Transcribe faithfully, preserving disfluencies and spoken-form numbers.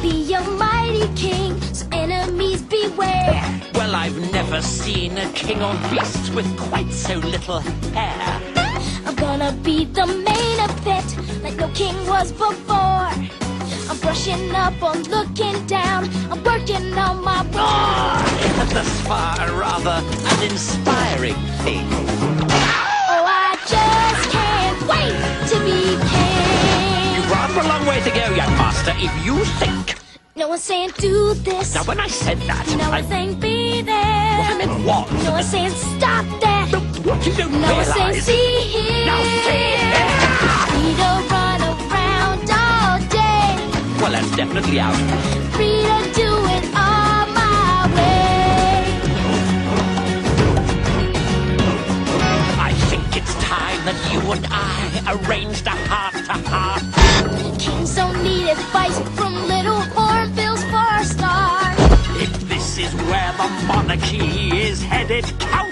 be a mighty king, so enemies beware. Well, I've never seen a king or beast with quite so little hair. I'm gonna be the main event, like no king was before. I'm brushing up, I'm looking down, I'm working on my roar. Thus far, rather an inspiring thing. Oh, I just can't wait to be king. You've rather a long way to go, young master, if you think. No one's saying do this. Now, when I said that, No I... one's saying be there. What I meant was... No one's saying stop that. No, what you don't No one's saying realise... see here. Now see here. Free to run around all day. Well, that's definitely out. Free to do it all my way. I think it's time that you and I arranged a heart-to-heart. Kings don't need advice from little hornbills for a start. If this is where the monarchy is headed, count